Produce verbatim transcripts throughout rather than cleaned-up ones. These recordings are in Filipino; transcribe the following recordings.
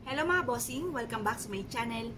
Hello mga bossing! Welcome back sa my channel.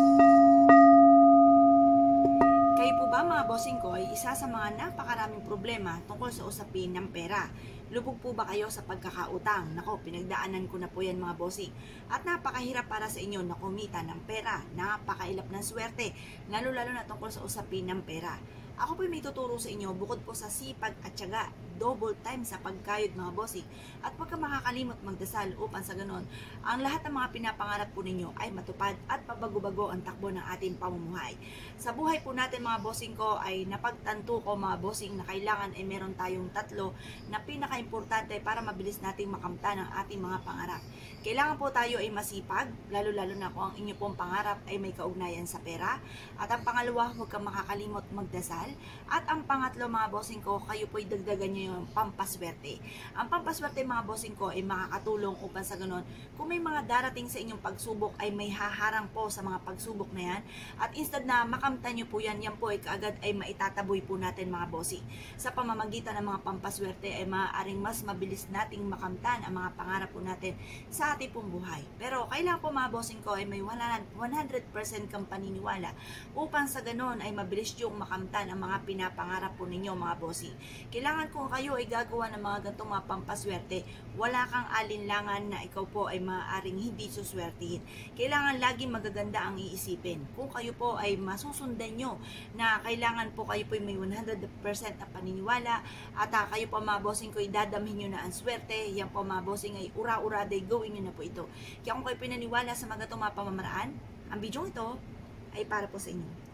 Kayo po ba mga bossing ko ay isa sa mga napakaraming problema tungkol sa usapin ng pera? Lubog po ba kayo sa pagkakautang? Nako, pinagdaanan ko na po yan mga bossing. At napakahirap para sa inyo na kumita ng pera. Napakailap ng swerte, lalo-lalo na tungkol sa usapin ng pera. Ako po may tuturo sa inyo bukod po sa sipag at tiyaga, double time sa pagkayod mga bossing. At huwag ka makakalimot magdasal upang sa ganon, ang lahat ng mga pinapangarap po ninyo ay matupad at pabago-bago ang takbo ng ating pamumuhay. Sa buhay po natin mga bossing ko ay napagtanto ko mga bossing na kailangan ay meron tayong tatlo na pinaka-importante para mabilis nating makamtan ang ating mga pangarap. Kailangan po tayo ay masipag, lalo-lalo na kung ang inyo pong pangarap ay may kaugnayan sa pera. At ang pangalawa, huwag kang makakalimot magdasal. At ang pangatlo mga bossing ko, kayo po'y dagdagan nyo yung pampaswerte. Ang pampaswerte mga bossing ko ay makakatulong upang sa ganon, kung may mga darating sa inyong pagsubok ay may haharang po sa mga pagsubok na yan. At instead na makamtan nyo po yan, yan po ay kaagad ay maitataboy po natin mga bossing. Sa pamamagitan ng mga pampaswerte ay maaaring mas mabilis nating makamtan ang mga pangarap po natin sa ating pong buhay. Pero kailangan po mga bossing ko ay may one hundred percent kang paniniwala upang sa ganon ay mabilis yung makamtan ang mga pinapangarap po ninyo mga bossing. Kailangan kung kayo ay gagawa ng mga gantong mga pampaswerte, wala kang alinlangan na ikaw po ay maaaring hindi suswertihin. Kailangan laging magaganda ang iisipin. Kung kayo po ay masusundan nyo na kailangan po kayo po ay may one hundred percent na paniniwala at uh, kayo po mga bossing ko ay dadamhin nyo na ang swerte, yan po mga bossing ay ura-ura day gawin nyo na po ito. Kaya kung kayo pinaniwala sa mga gantong mga pamamaraan, ang video ito ay para po sa inyo.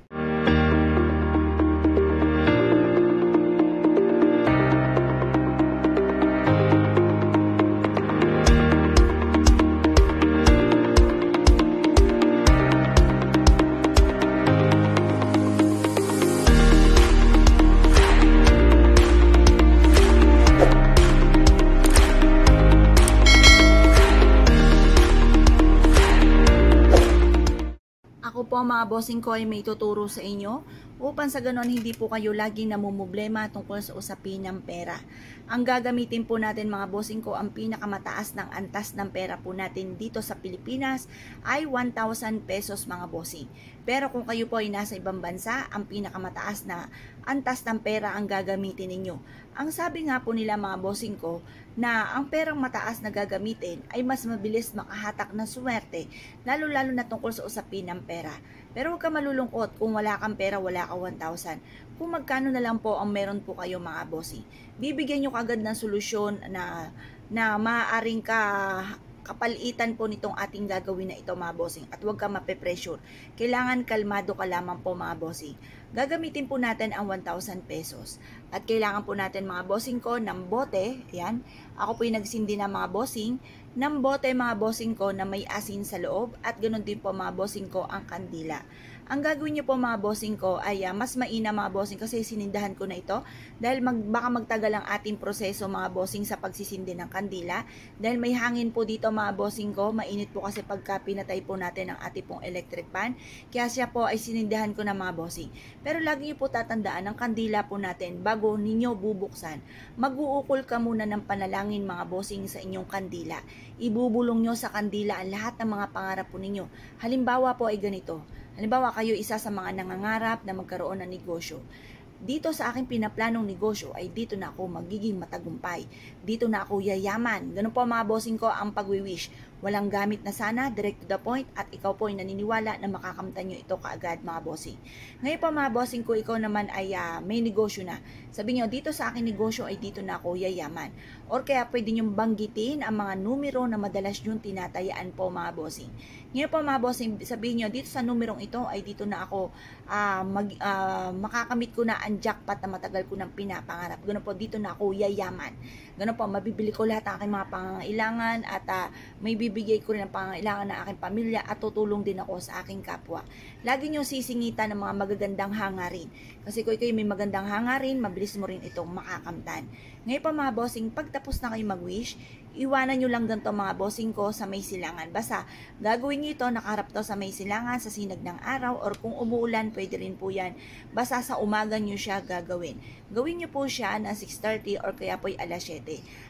Ako po mga bossing ko ay may tuturo sa inyo upang sa ganon hindi po kayo laging namumblema tungkol sa usapin ng pera. Ang gagamitin po natin mga bossing ko, ang pinakamataas ng antas ng pera po natin dito sa Pilipinas ay one thousand pesos mga bossing. Pero kung kayo po ay nasa ibang bansa, ang pinakamataas na antas ng pera ang gagamitin ninyo. Ang sabi nga po nila mga bossing ko na ang perang mataas na gagamitin ay mas mabilis makahatak ng swerte, lalo-lalo na tungkol sa usapin ng pera. Pero huwag ka malulungkot kung wala kang pera, wala ka one thousand. Kung magkano na lang po ang meron po kayo mga bossing. Bibigyan nyo kagad ng solusyon na, na maaaring ka kapalitan po nitong ating gagawin na ito mga bossing. At huwag ka mape-pressure. Kailangan kalmado ka lamang po mga bossing. Gagamitin po natin ang one thousand pesos. At kailangan po natin mga bossing ko ng bote. Ayan. Ako po yung nagsindi ng mga bossing. Ng bote mga bossing ko na may asin sa loob. At ganoon din po mga bossing ko ang kandila. Ang gagawin nyo po mga bossing ko ay uh, mas maina mga bossing kasi sinindahan ko na ito. Dahil mag, baka magtagal ang ating proseso mga bossing sa pagsisindi ng kandila. Dahil may hangin po dito mga bossing ko. Mainit po kasi pagka pinatay po natin ang ating pong electric pan. Kaya siya po ay sinindahan ko na mga bossing. Pero lagi niyo po tatandaan ang kandila po natin bago ninyo bubuksan. Mag-uukol ka muna ng panalangin mga bossing sa inyong kandila. Ibubulong nyo sa kandila ang lahat ng mga pangarap po ninyo. Halimbawa po ay ganito. Halimbawa kayo isa sa mga nangangarap na magkaroon ng negosyo. Dito sa aking pinaplanong negosyo ay dito na ako magiging matagumpay. Dito na ako yayaman. Ganun po mga bossing ko ang pag-wish. Walang gamit na sana, direct to the point, at ikaw po ay naniniwala na makakamtan nyo ito kaagad mga bossing. Ngayon po mga bossing ko, ikaw naman ay uh, may negosyo na. Sabi nyo, dito sa aking negosyo ay dito na ako yayaman. Or kaya pwede nyo banggitin ang mga numero na madalas nyo tinatayaan po mga bossing. Ngayon po mga bossing, sabihin nyo, dito sa numerong ito ay dito na ako uh, mag, uh, makakamit ko na ang jackpot na matagal ko ng pinapangarap. Ganun po, dito na ako yayaman. Ganun po, mabibili ko lahat ng aking mga pangangailangan at uh, may bibigay ko rin ang pangangailangan ng aking pamilya at tutulong din ako sa aking kapwa. Lagi nyo sisingitan ng mga magagandang hangarin. Kasi kung kayo may magandang hangarin, mabilis mo rin itong makakamtan. Ngayon pa mga bossing, pagtapos na kayo mag-wish, iwanan nyo lang ganito mga bossing ko sa may silangan. Basta gagawin nyo ito, nakaharap to sa may silangan, sa sinag ng araw, or kung umuulan, pwede rin po yan. Basta sa umaga nyo siya gagawin. Gawin nyo po siya na six thirty or kaya po ay alas siyete.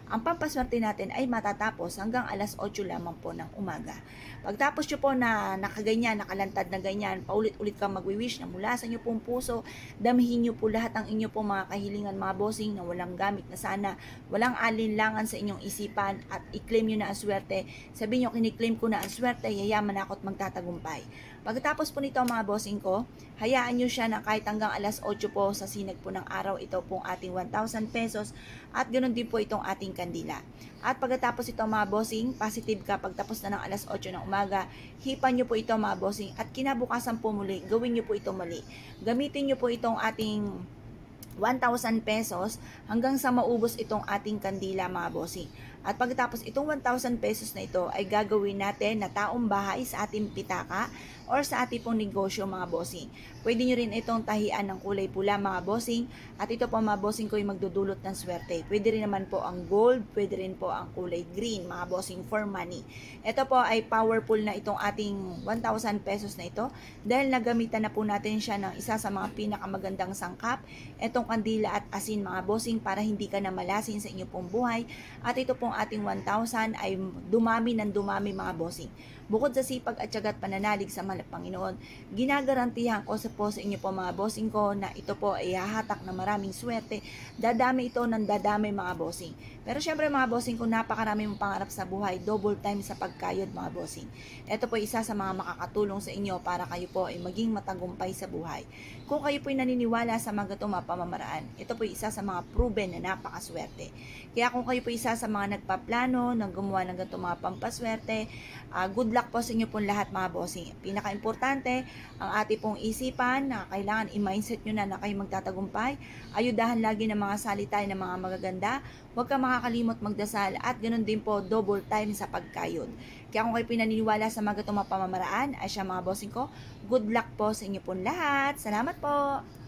Ang pampaswerte natin ay matatapos hanggang alas otso lamang po ng umaga. Pagtapos nyo po na nakaganyan, nakalantad na ganyan, paulit-ulit kang magwi-wish na mula sa inyo pong puso, damihin nyo po lahat ang inyo pong mga kahilingan mga bossing na walang gamit na sana, walang alinlangan sa inyong isipan at i-claim nyo na ang swerte. Sabihin nyo, kiniklaim ko na ang swerte, yayaman ako at magtatagumpay. Pagkatapos po nito mga bossing ko, hayaan nyo siya na kahit hanggang alas otso po sa sinag po ng araw, ito pong ating one thousand pesos at ganoon din po itong ating kandila. At pagkatapos ito mga bossing, positive ka pagtapos na ng alas otso ng umaga, hipan nyo po ito mga bossing at kinabukasan po muli, gawin nyo po ito muli. Gamitin nyo po itong ating one thousand pesos hanggang sa maubos itong ating kandila mga bossing. At pagkatapos itong one thousand pesos na ito ay gagawin natin na taong bahay sa ating pitaka or sa ating pong negosyo mga bossing. Pwede nyo rin itong tahian ng kulay pula mga bossing at ito po mga bossing ko ay magdudulot ng swerte. Pwede rin naman po ang gold, pwede rin po ang kulay green mga bossing for money. Ito po ay powerful na itong ating one thousand pesos na ito dahil nagamitan na po natin siya ng isa sa mga pinakamagandang sangkap, itong kandila at asin mga bossing para hindi ka na malasin sa inyong pong buhay. At ito pong ating one thousand ay dumami ng dumami mga bossing. Bukod sa sipag at tiyaga at pananalig sa mahal na Panginoon, ginagarantihan ko sa po sa inyo po mga bossing ko na ito po ay hahatak na maraming swerte. Dadami ito ng dadami mga bossing. Pero syempre mga bossing ko, napakarami mong pangarap sa buhay, double time sa pagkayod mga bossing. Ito po isa sa mga makakatulong sa inyo para kayo po ay maging matagumpay sa buhay. Kung kayo po ay naniniwala sa mga ganitong mga pamamaraan, ito po isa sa mga proven na napakaswerte. Kaya kung kayo po isa sa mga nagpaplano ng gumawa ng ganitong mga pampaswerte, uh, good luck po sa inyo pong lahat mga bossing. Pinaka-importante, ang ating pong isipan na kailangan i-mindset nyo na na kayo magtatagumpay. Ayudahan lagi ng mga salita ng mga magaganda. Huwag ka makakalimot magdasal at ganoon din po double time sa pagkayod. Kaya kung kayo pinaniniwala sa mga ganitong mga pamamaraan, ay siya mga bossing ko, good luck po sa inyo pong lahat. Salamat po!